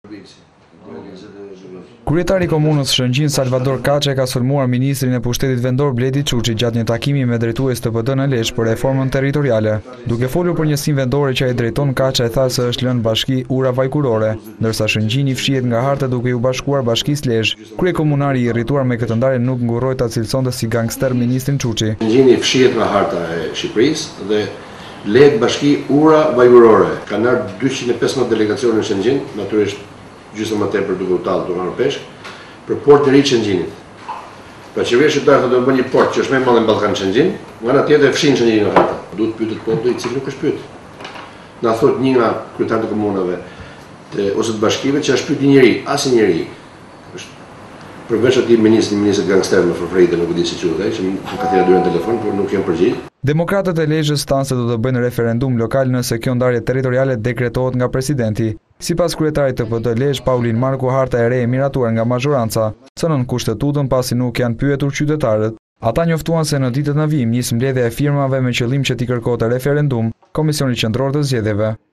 Kryetari i komunës Shëngjin Salvador Kaçe ka sulmuar ministrin e pushtetit vendor Bledi Çuçi gjatë një takimi me drejtues të PD në Lezhë për reformën territoriale. Duke folur për njësinë vendore që ai drejton, Kaçe tha se është lënë bashki ura vajkurore, ndërsa Shëngjini fshihet nga harta duke u bashkuar bashkisë Lezhë. Kryekomunari i irrituar me këtë ndarje nuk ngurroi ta cilësonte si gangster ministrin Çuçi. Shëngjini fshihet nga harta e Shqipërisë dhe lehet bashki ura vajkurore. Kanë ardhur 215 delegacione në Shëngjin, natyrisht gjysmë më tepër duke u tallur duke marrë peshk për portin e ri të Shëngjinit. Pra qeveria shqiptare do të bëjë një port që është më i madh në Ballkan Shëngjin, nga ana tjetër fshin Shëngjinin në harta. Duhet pyetet populli i cili nuk është pyet. Na thot një nga kryetarët e komunave ose të bashkive që është pyet një njerëz, as një njerëz. Përveç atij ministrit gangster në Forfrejtë, nuk e di si quhet ai, që më ka thënë dy në telefon, por nuk jam përgjigj. Demokratët e Lezhës thanë se do të bëjnë referendum lokal nëse kjo ndarje territoriale dekretohet nga presidenti. Sipas kryetarit të PD Lezhë, Paulin Marku, harta e re e miratuar nga mazhoranca, cënën kushtetutën pasi nuk janë pyetur qytetarët. Ata njoftuan se në ditët në vijim nis mbledhja e firmave me qëllim që t'i kërkohet referendum Komisioni Qendror të Zgjedhjeve.